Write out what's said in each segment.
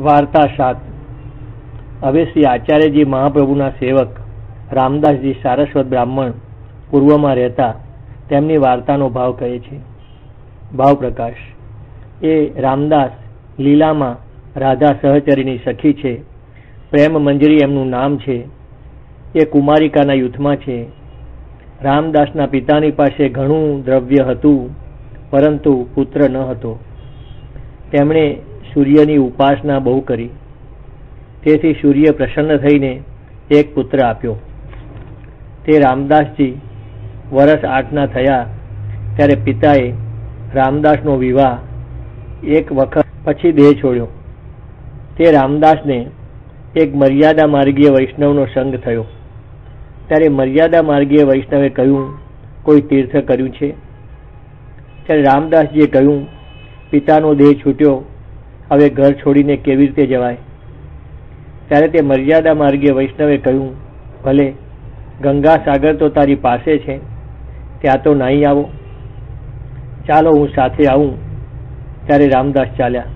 વાર્તા 7। હવે શ્રી આચાર્યજી મહાપ્રભુના સેવક રામદાસજી સારસ્વત બ્રાહ્મણ પૂર્વમાં રહેતા તેમની વાર્તાનો ભાવ કહે છે। ભાવ પ્રકાશ। એ રામદાસ લીલામાં રાધા સહચરીની સખી છે। પ્રેમ મંજરી એમનું નામ છે। એ કુમારિકાના યુથમાં છે। રામદાસના પિતાની પાસે ઘણું દ્રવ્ય હતું, પરંતુ પુત્ર ન હતો। તેમણે સૂર્યની ઉપાસના બહુ કરી, તેથી સૂર્ય પ્રસન્ન થઈને એક પુત્ર આપ્યો। તે રામદાસજી વર્ષ 8ના થયા ત્યારે પિતાએ રામદાસનો વિવાહ એક વખત પછી દેહ છોડ્યો। તે રામદાસને એક મર્યાદા માર્ગીય વૈષ્ણવનો સંગ થયો। ત્યારે મર્યાદા માર્ગીય વૈષ્ણવે કહ્યું, કોઈ તીર્થ કર્યું છે? ત્યારે રામદાસજીએ કહ્યું, પિતાનો દેહ છૂટ્યો, હવે ઘર છોડીને કેવી રીતે જવાય? ત્યારે તે મર્યાદા માર્ગીય વૈષ્ણવે કહ્યું, ભલે, ગંગા સાગર તો તારી પાસે છે, ત્યાં તો નાહી આવો। ચાલો હું સાથે આવું। ત્યારે રામદાસ ચાલ્યા।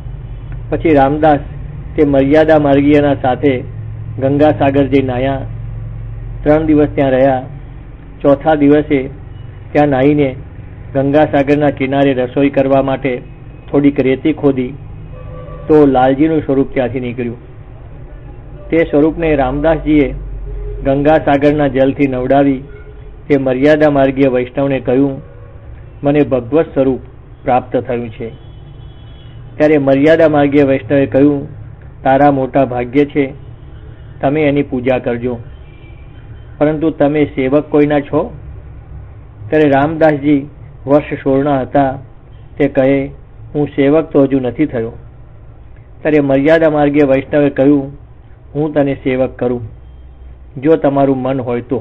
પછી રામદાસ તે મર્યાદા માર્ગીયના સાથે ગંગા સાગર જઈ નાહ્યા। 3 દિવસ ત્યાં રહ્યા। ચોથા દિવસે ત્યાં નાહીને ગંગા સાગરના કિનારે રસોઈ કરવા માટે થોડીક રેતી ખોદી તો લાલજીનું સ્વરૂપ ત્યાંથી નીકળ્યું। તે સ્વરૂપને રામદાસજીએ ગંગા સાગરના જલથી નવડાવી તે મર્યાદા માર્ગીય વૈષ્ણવને કહ્યું, મને ભગવત સ્વરૂપ પ્રાપ્ત થયું છે। ત્યારે મર્યાદા માર્ગીય વૈષ્ણવે કહ્યું, તારા મોટા ભાગ્ય છે, તમે એની પૂજા કરજો, પરંતુ તમે સેવક કોઈના છો? ત્યારે રામદાસજી વર્ષ 16ના હતા। તે કહે, હું સેવક તો હજુ નથી થયો। ત્યારે મર્યાદા માર્ગીય વૈષ્ણવે કહ્યું, હું તને સેવક કરું, જો તમારું મન હોય તો।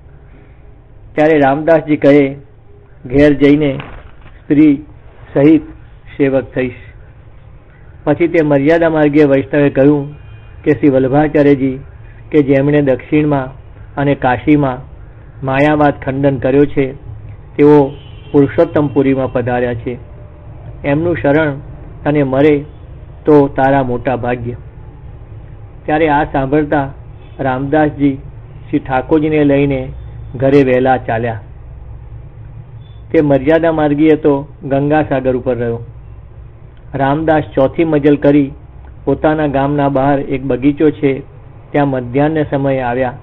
ત્યારે રામદાસજી કહે, ઘેર જઈને સ્ત્રી સહિત સેવક થઈશ। પછી તે મર્યાદા માર્ગીય વૈષ્ણવે કહ્યું કે શ્રી વલ્લભાચાર્યજી કે જેમણે દક્ષિણમાં અને કાશીમાં માયાવાદ ખંડન કર્યો છે, તેઓ પુરુષોત્તમપુરીમાં પધાર્યા છે। એમનું શરણ તને મળે તો તારા મોટા ભાગ્ય। ત્યારે આ સાંભળતા રામદાસજી શ્રી ઠાકોરજીને લઈને ઘરે વહેલા ચાલ્યા। તે મર્યાદા માર્ગીય તો ગંગા સાગર ઉપર રહ્યો। રામદાસ ચોથી મજલ કરી પોતાના ગામના બહાર એક બગીચો છે ત્યાં મધ્યાહન સમયે આવ્યા।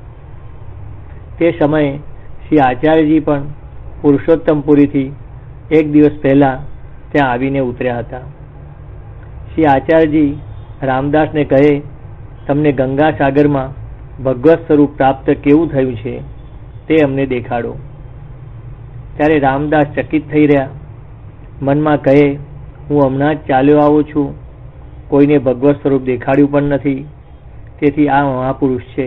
તે સમયે શ્રી આચાર્યજી પણ પુરુષોત્તમપુરીથી એક દિવસ પહેલા ત્યાં આવીને ઉતર્યા હતા। શ્રી આચાર્યજી રામદાસને કહે, તમને ગંગા સાગરમાં ભગવત સ્વરૂપ પ્રાપ્ત કેવું થયું છે તે અમને દેખાડો। ત્યારે રામદાસ ચકિત થઈ રહ્યા। મનમાં કહે, હું હમણાં જ ચાલ્યો આવું છું, કોઈને ભગવત સ્વરૂપ દેખાડ્યું પણ નથી, તેથી આ મહાપુરુષ છે।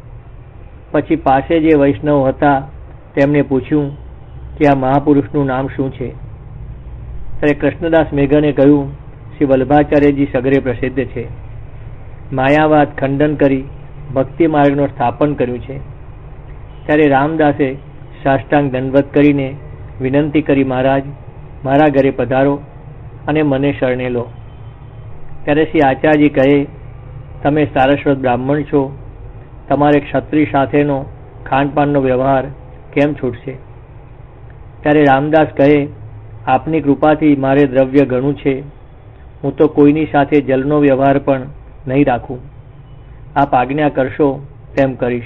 પછી પાસે જે વૈષ્ણવ હતા તેમને પૂછ્યું કે આ મહાપુરુષનું નામ શું છે? ત્યારે કૃષ્ણદાસ મેઘને કહ્યું, શ્રી વલ્લભાચાર્યજી સગરે પ્રસિદ્ધ છે। માયાવાદ ખંડન કરી ભક્તિ માર્ગનું સ્થાપન કર્યું છે। ત્યારે રામદાસે સાષ્ટાંગ દંડવત કરીને વિનંતી કરી, મહારાજ, મારા ઘરે પધારો અને મને શરણે લો। ત્યારે શ્રી આચાર્યજી કહે, તમે સારસ્વત બ્રાહ્મણ છો, તમારે ક્ષત્રિય સાથેનો ખાનપાનનો વ્યવહાર કેમ છૂટશે? ત્યારે રામદાસ કહે, આપની કૃપાથી મારે દ્રવ્ય ઘણું છે, હું તો કોઈની સાથે જલનો વ્યવહાર પણ નહીં રાખું। આપ આજ્ઞા કરશો તેમ કરીશ।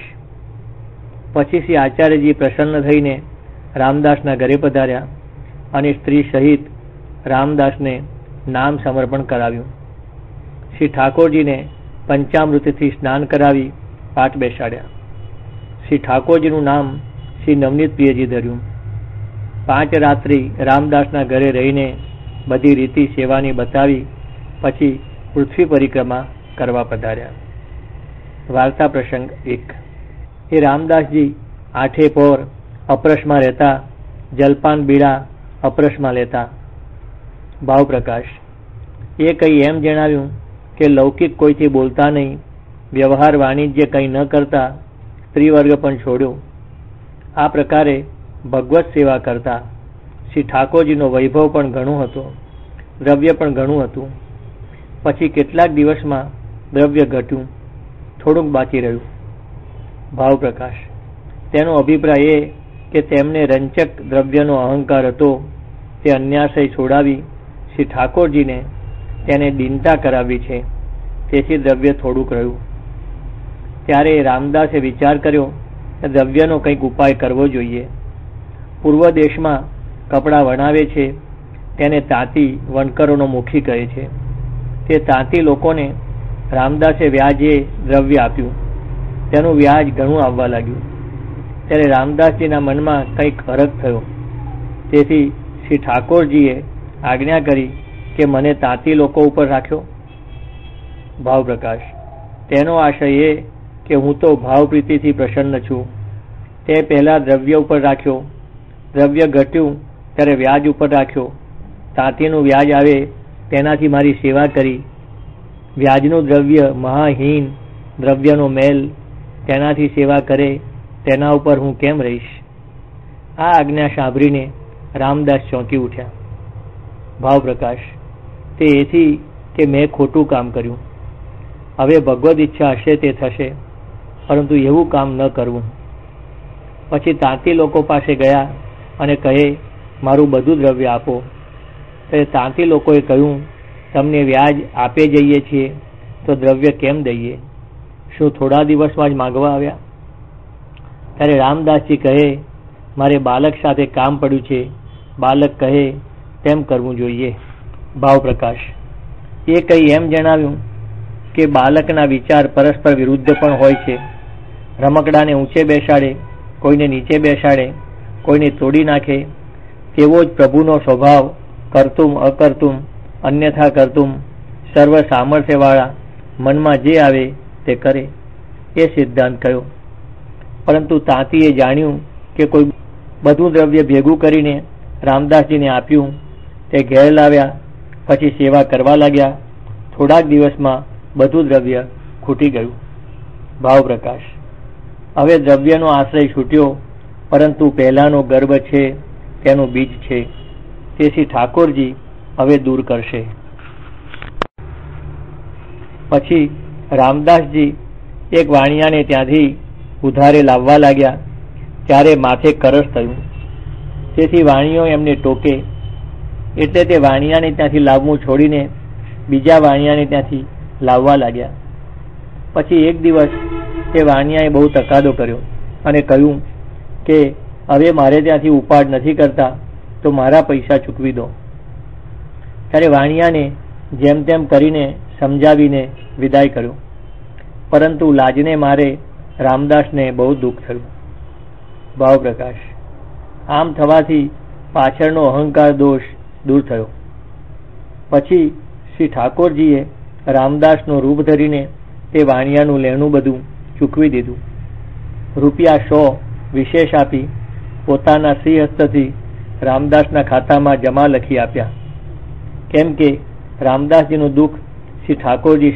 પછી શ્રી આચાર્યજી પ્રસન્ન થઈને રામદાસના ઘરે પધાર્યા અને સ્ત્રી સહિત રામદાસને નામ સમર્પણ કરાવ્યું। શ્રી ઠાકોરજીને પંચામૃતથી સ્નાન કરાવી પાઠ બેસાડ્યા। શ્રી ઠાકોરજીનું નામ શ્રી નવનીત પ્રિયજી ધર્યું। 5 રાત્રિ રામદાસના ઘરે રહીને બધી રીતિ સેવાની બતાવી પછી પૃથ્વી પરિક્રમા કરવા પધાર્યા। વાર્તા પ્રસંગ 1। એ રામદાસજી 8 પહોર અપરસમાં રહેતા, જલપાન બીડા અપરસમાં લેતા। ભાવ પ્રકાશ। એ કંઈ એમ જણાવ્યું કે લૌકિક કોઈથી બોલતા નહીં, વ્યવહાર વાણિજ્ય કંઈ ન કરતા, સ્ત્રીવર્ગ પણ છોડ્યો। આ પ્રકારે ભગવત સેવા કરતા। શ્રી ઠાકોરજીનો વૈભવ પણ ઘણું હતો, દ્રવ્ય પણ ઘણું હતું। પછી કેટલાક દિવસમાં દ્રવ્ય ઘટ્યું, થોડુંક બાકી રહ્યું. ભાવપ્રકાશ: તેનો અભિપ્રાય એ કે તેમને રંચક દ્રવ્યનો અહંકાર હતો તે અન્યાશય છોડાવી શ્રી ઠાકોરજીને તેને દીનતા કરાવી છે, તેથી દ્રવ્ય થોડુંક રહ્યું. ત્યારે રામદાસે વિચાર કર્યો કે દ્રવ્યનો કંઈક ઉપાય કરવો જોઈએ. પૂર્વ દેશમાં કપડાં વણાવે છે તેને તાંતી વણકરોનો મુખી કહે છે. તે તાંતી લોકોને રામદાસે વ્યાજે દ્રવ્ય આપ્યું. તેનું વ્યાજ ઘણું આવવા લાગ્યું. ત્યારે રામદાસજીના મનમાં કંઈક હરખ થયો. તેથી શ્રી ઠાકોરજીએ આજ્ઞા કરી કે મને તાંતી લોકો ઉપર રાખ્યો. ભાવપ્રકાશ: તેનો આશય એ કે હું તો ભાવપ્રીતિથી પ્રસન્ન છું. તે પહેલા દ્રવ્ય ઉપર રાખ્યો, દ્રવ્ય ઘટ્યું ત્યારે વ્યાજ ઉપર રાખ્યો. તાંતીનું વ્યાજ આવે તેનાથી મારી સેવા કરી. વ્યાજનું દ્રવ્ય મહાહીન દ્રવ્યનો મેલ, તેનાથી સેવા કરે તેના ઉપર હું કેમ રહીશ? આ આજ્ઞા સાંભળીને રામદાસ ચોંકી ઉઠ્યા. ભાવપ્રકાશ: તે એથી કે મેં ખોટું કામ કર્યું. હવે ભગવદ ઈચ્છા હશે તે થશે, પરંતુ એવું કામ ન કરવું. પછી તાંતી લોકો પાસે ગયા અને કહે મારું બધું દ્રવ્ય આપો. તે તાંતી લોકોએ કહ્યું તમને વ્યાજ આપે જઈએ છીએ તો દ્રવ્ય કેમ દઈએ? શું થોડા દિવસમાં જ માંગવા આવ્યા? ત્યારે રામદાસજી કહે મારે બાલક સાથે કામ પડ્યું છે. બાલક કહે તેમ કરવું જોઈએ. ભાવપ્રકાશ: એ કંઈ એમ જણાવ્યું કે બાલકના વિચાર પરસ્પર વિરુદ્ધ પણ હોય છે. રમકડાને ઊંચે બેસાડે, કોઈને નીચે બેસાડે, કોઈને તોડી નાખે. તેવો જ પ્રભુનો સ્વભાવ કરતુમ અકર્તુમ અન્યથા કરતુમ, સર્વ સામર્થ્યવાળા, મનમાં જે આવે તે કરે, એ સિદ્ધાંત કયો. પરંતુ તાંતીએ જાણ્યું કે કોઈ બધું દ્રવ્ય ભેગું કરીને રામદાસજીને આપ્યું. તે ઘેર લાવ્યા, પછી સેવા કરવા લાગ્યા. થોડાક દિવસમાં બધું દ્રવ્ય ખૂટી ગયું. ભાવપ્રકાશ: હવે દ્રવ્યનો આશ્રય છૂટ્યો, પરંતુ પહેલાનો ગર્ભ છે તેનું બીજ છે, તેથી ઠાકોરજી હવે દૂર કરશે. પછી રામદાસજી એક વાણિયાને ત્યાંથી ઉધારે લાવવા લાગ્યા. ત્યારે માથે કરસ થયું. તેથી વાણિયો એમને ટોકે, એટલે તે વાણિયાને ત્યાંથી લાવવું છોડીને બીજા વાણિયાને ત્યાંથી લાવવા લાગ્યા. પછી એક દિવસ તે વાણિયાએ બહુ તકાદો કર્યો અને કહ્યું કે હવે મારે ત્યાંથી ઉપાડ નથી કરતા તો મારા પૈસા ચૂકવી દો. ત્યારે વાણિયાને જેમ તેમ કરીને સમજાવીને વિદાય કર્યો, પરંતુ લાજને મારે રામદાસને બહુ દુઃખ થયું. ભાવપ્રકાશ: આમ થવાથી પાછળનો અહંકાર દોષ દૂર થયો. પછી શ્રી ઠાકોરજીએ રામદાસનું રૂપ ધરીને તે વાણિયાનું લેણું બધું ચૂકવી દીધું. ₹100 વિશેષ આપી પોતાના શ્રી હસ્તથી રામદાસના ખાતામાં જમા લખી આપ્યા. કેમ કે રામદાસજીનું દુઃખ શ્રી ઠાકોરજીથી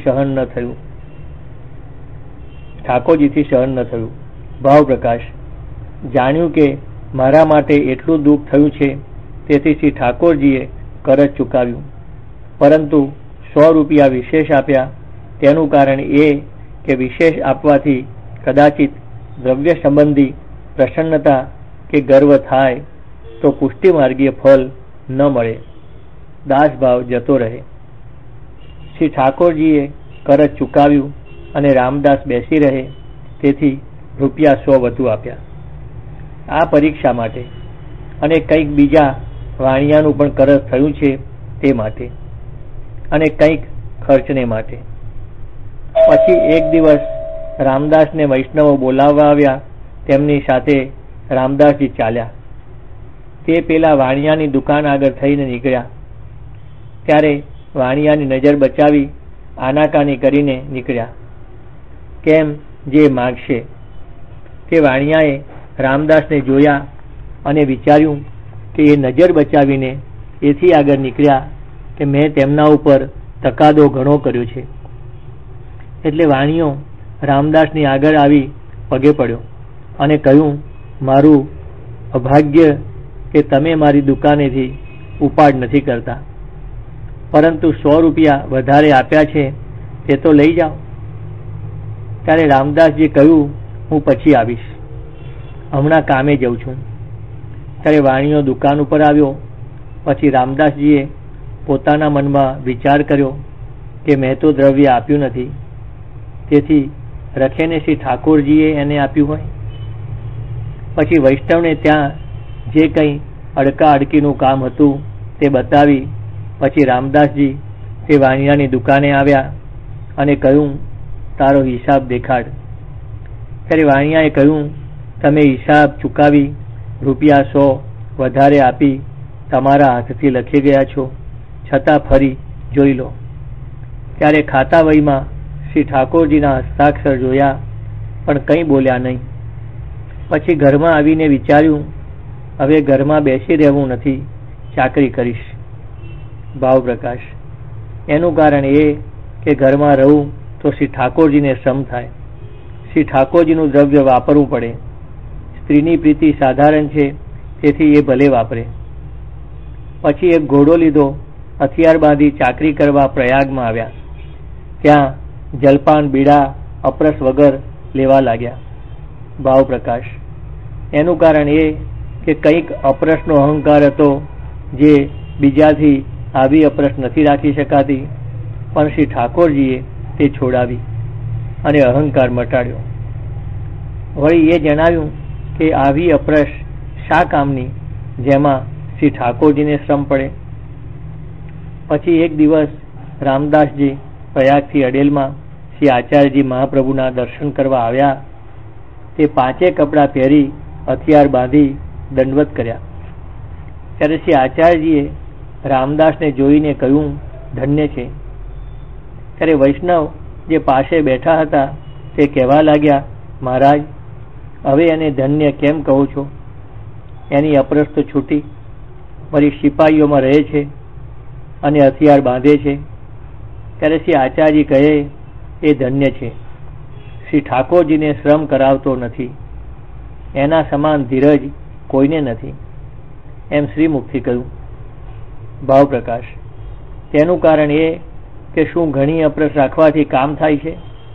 સહન ન થયું. ભાવપ્રકાશ: જાણ્યું કે મારા માટે એટલું દુઃખ થયું છે, તેથી શ્રી ઠાકોરજીએ કરજ ચૂકાવ્યું, પરંતુ ₹100 વિશેષ આપ્યા. તેનું કારણ એ કે વિશેષ આપવાથી કદાચિત દ્રવ્ય સંબંધી પ્રસન્નતા કે ગર્વ થાય તો પુષ્ટિ માર્ગીય ફળ ન મળે, દાસભાવ જતો રહે. શ્રી ઠાકોરજીએ કરજ ચૂકાવ્યું અને રામદાસ બેસી રહે, તેથી ₹100 વધુ આપ્યા. આ પરીક્ષા માટે અને કંઈક બીજા વાણિયાનું પણ કરજ થયું છે તે માટે, અને કંઈક ખર્ચને માટે. પછી એક દિવસ રામદાસને વૈષ્ણવો બોલાવવા આવ્યા. તેમની સાથે રામદાસજી ચાલ્યા. તે પેલા વાણિયાની દુકાન આગળ થઈને નીકળ્યા. ત્યારે વાણિયાની નજર બચાવી આનાકાની કરીને નીકળ્યા, કેમ જે માગશે. તે વાણિયાએ રામદાસને જોયા અને વિચાર્યું કે એ નજર બચાવીને એથી આગળ નીકળ્યા કે મેં તેમના ઉપર તકાદો ઘણો કર્યો છે. એટલે વાણિયો રામદાસની આગળ આવી પગે પડ્યો અને કહ્યું, મારું અભાગ્ય કે તમે મારી દુકાનેથી ઉપાડ નથી કરતા. પરંતુ 100 રૂપિયા વધારે આપ્યા છે તે તો લઈ જાઓ. ત્યારે રામદાસજી કહ્યું, હું પછી આવીશ, હમણાં કામે જઉં છું. ત્યારે વાણિયો દુકાન ઉપર આવ્યો. પછી રામદાસજીએ પોતાના મનમાં વિચાર કર્યો કે મેં તો દ્રવ્ય આપ્યું નથી, તેથી રખેને શ્રી ઠાકોરજીએ એને આપ્યું હોય. પછી વૈષ્ણવને ત્યાં જે કંઈ અડકા અડકીનું કામ હતું તે બતાવી પછી રામદાસજી તે વાણિયાની દુકાને આવ્યા અને કહ્યું, તારો હિસાબ દેખાડ. ત્યારે વાણિયાએ કહ્યું, તમે હિસાબ ચૂકાવી રૂપિયા 100 વધારે આપી તમારા હાથથી લખી ગયા છો, છતાં ફરી જોઈ લો. ત્યારે ખાતા વહીમાં શ્રી ઠાકોરજીના હસ્તાક્ષર જોયા, પણ કંઈ બોલ્યા નહીં. પછી ઘરમાં આવીને વિચાર્યું, હવે ઘરમાં બેસી રહેવું નથી, ચાકરી કરીશ. ભાવ પ્રકાશ. એનું કારણ એ કે ઘરમાં રહું તો શ્રી ઠાકોરજીને શ્રમ થાય, શ્રી ઠાકોરજીનું દ્રવ્ય વાપરવું પડે. સ્ત્રીની પ્રીતિ સાધારણ છે, તેથી એ ભલે વાપરે. પછી એક ઘોડો લીધો, હથિયાર બાંધી ચાકરી કરવા પ્રયાગમાં આવ્યા. ત્યાં જલપાન બીડા અપરસ વગર લેવા લાગ્યા. ભાવ પ્રકાશ. એનું કારણ એ કે કંઈક અપરસનો અહંકાર હતો, જે બીજાથી આવી અપરસ નથી રાખી શકાતી, પણ શ્રી ઠાકોરજીએ તે છોડાવી અને અહંકાર મટાડ્યો. વળી એ જણાવ્યું કે આવી અપરસ શા કામની, જેમાં શ્રી ઠાકોરજીને શ્રમ પડે. પછી એક દિવસ રામદાસજી પ્રયાગથી અડેલમાં શ્રી આચાર્યજી મહાપ્રભુના દર્શન કરવા આવ્યા. તે 5 કપડાં પહેરી હથિયાર બાંધી દંડવત કર્યા. ત્યારે શ્રી આચાર્યજીએ રામદાસને જોઈને કહ્યું, ધન્ય છે. ત્યારે વૈષ્ણવ જે પાસે બેઠા હતા તે કહેવા લાગ્યા, મહારાજ, હવે એને ધન્ય કેમ કહો છો? એની અપરસ તો છૂટી, વળી સિપાહીઓમાં રહે છે અને હથિયાર બાંધે છે. ત્યારે શ્રી આચાર્યજી કહે, એ ધન્ય છે, શ્રી ઠાકોરજીને શ્રમ કરાવતો નથી, એના સમાન ધીરજ કોઈને નથી. એમ શ્રીમુખથી કહ્યું. ભાવ પ્રકાશ. તેનું કારણ એ કે શું ઘણી અપરસ રાખવાથી કામ થાય છે?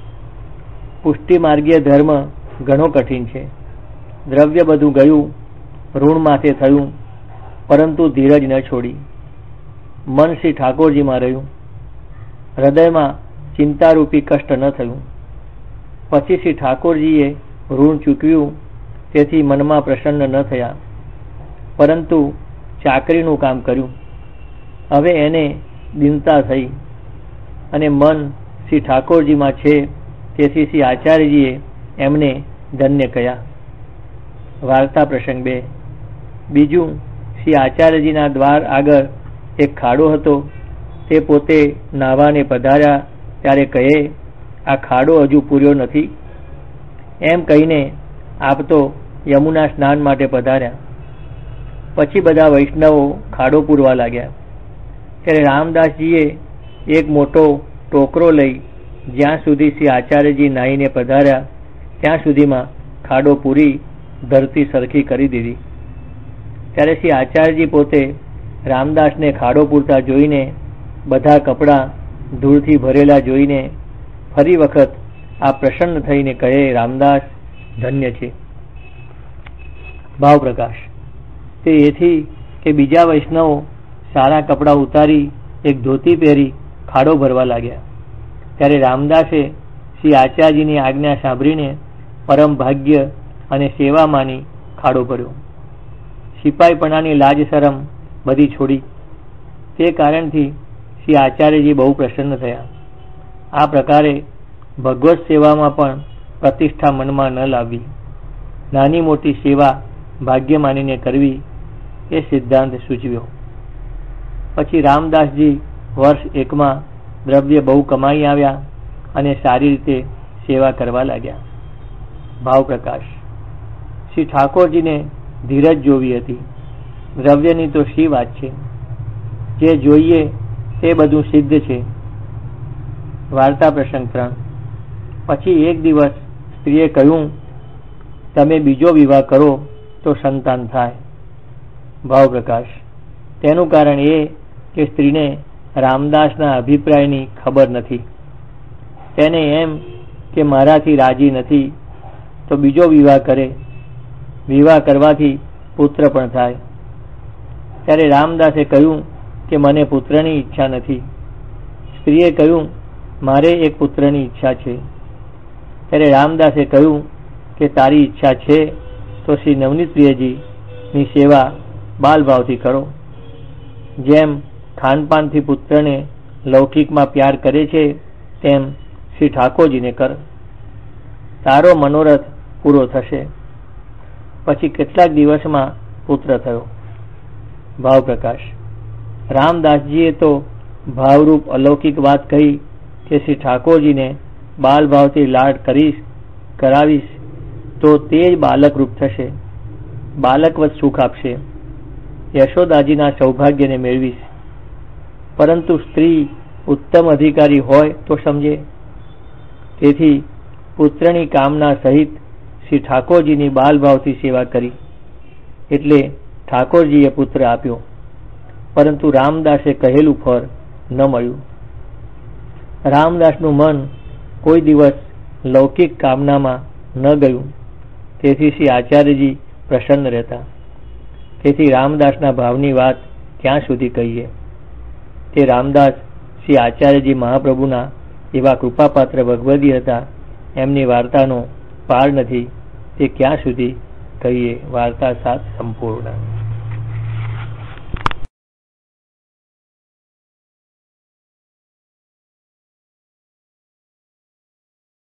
પુષ્ટિ માર્ગીય ધર્મ ઘણો કઠિન છે. દ્રવ્ય બધું ગયું, ઋણ માથે થયું, પરંતુ ધીરજ ન છોડી. મન શ્રી ઠાકોરજીમાં રહ્યું, હૃદયમાં ચિંતારૂપી કષ્ટ ન થયું. પછી શ્રી ઠાકોરજીએ ઋણ ચૂકવ્યું, તેથી મનમાં પ્રસન્ન ન થયા, પરંતુ ચાકરીનું કામ કર્યું. હવે એને દિનતા થઈ અને મન શ્રી ઠાકોરજીમાં છે, તેથી શ્રી આચાર્યજીએ એમને ધન્ય કહ્યા. વાર્તા પ્રસંગ 2. બીજું, શ્રી આચાર્યજીના દ્વાર આગળ એક ખાડો હતો. તે પોતે નાવાને પધાર્યા ત્યારે કહે, આ ખાડો હજુ પૂર્યો નથી. એમ કહીને આપ તો યમુના સ્નાન માટે પધાર્યા. પછી બધા વૈષ્ણવો ખાડો પૂરવા લાગ્યા. ત્યારે રામદાસજીએ એક મોટો ટોકરો લઈ જ્યાં સુધી શ્રી આચાર્યજી નાહીને પધાર્યા ત્યાં સુધીમાં ખાડો પૂરી ધરતી સરખી કરી દીધી. ત્યારે શ્રી આચાર્યજી પોતે રામદાસને ખાડો પૂરતા જોઈને, બધા કપડાં ધૂળથી ભરેલા જોઈને ફરી વખત આ પ્રસન્ન થઈને કહે, રામદાસ ધન્ય છે. ભાવ પ્રકાશ. તે એથી કે બીજા વૈષ્ણવો સારા કપડાં ઉતારી એક ધોતી પહેરી ખાડો ભરવા લાગ્યા. ત્યારે રામદાસે શ્રી આચાર્યજીની આજ્ઞા સાંભળીને પરમ ભાગ્ય અને સેવા માની ખાડો ભર્યો. સિપાહીપણાની લાજ શરમ બધી છોડી. તે કારણથી શ્રી આચાર્યજી બહુ પ્રસન્ન થયા. આ પ્રકારે ભગવત સેવામાં પણ પ્રતિષ્ઠા મનમાં ન લાવવી, નાની મોટી સેવા ભાગ્ય માનીને કરવી, એ સિદ્ધાંત સૂચવ્યો. પછી રામદાસજી વર્ષ 1માં દ્રવ્ય બહુ કમાઈ આવ્યા અને સારી રીતે સેવા કરવા લાગ્યા. ભાવ પ્રકાશ. શ્રી ઠાકોરજીને ધીરજ જોવી હતી. દ્રવ્યની તો શી વાત છે, જે જોઈએ તે બધું સિદ્ધ છે. વાર્તા પ્રસંગ 3. પછી એક દિવસ સ્ત્રીએ કહ્યું, તમે બીજો વિવાહ કરો તો સંતાન થાય. ભાવ પ્રકાશ. તેનું કારણ એ કે સ્ત્રીને રામદાસના અભિપ્રાયની ખબર નથી. તેને એમ કે મારાથી રાજી નથી તો બીજો વિવાહ કરે, વિવાહ કરવાથી પુત્ર પણ થાય. ત્યારે રામદાસે કહ્યું કે મને પુત્રની ઈચ્છા નથી. સ્ત્રીએ કહ્યું મારે એક પુત્રની ઈચ્છા છે. ત્યારે રામદાસે કહ્યું કે તારી ઈચ્છા છે તો શ્રી નવનીત પ્રિયજીની સેવા બાલભાવથી કરો. જેમ ખાનપાનથી પુત્રને લૌકિકમાં પ્યાર કરે છે તેમ શ્રી ઠાકોરજીને કર. તારો મનોરથ પૂરો થશે. પછી કેટલાક દિવસમાં પુત્ર થયો. ભાવ પ્રકાશ. રામદાસજીએ તો ભાવરૂપ અલૌકિક વાત કહી કે શ્રી ઠાકોરજીને બાલ ભાવથી લાડ કરાવીશ તો તે જ બાલક રૂપ થશે, બાલકવત સુખ આપશે, યશોદાજીના સૌભાગ્યને મેળવીશ. પરંતુ સ્ત્રી ઉત્તમ અધિકારી હોય તો સમજે. તેથી પુત્રની કામના સહિત શ્રી ઠાકોરજીની બાલભાવથી સેવા કરી. એટલે ઠાકોરજીએ પુત્ર આપ્યો, પરંતુ રામદાસે કહેલું ફળ ન મળ્યું. રામદાસનું મન કોઈ દિવસ લૌકિક કામનામાં ન ગયું. તેથી શ્રી આચાર્યજી પ્રસન્ન રહેતા. તેથી રામદાસના ભાવની વાત ક્યાં સુધી કહીએ. તે રામદાસ શ્રી આચાર્યજી મહાપ્રભુના એવા કૃપાપાત્ર ભગવદી હતા. એમની વાર્તાનો પાર નથી. તે ક્યાં સુધી કહીએ. વાર્તા 7 સંપૂર્ણ.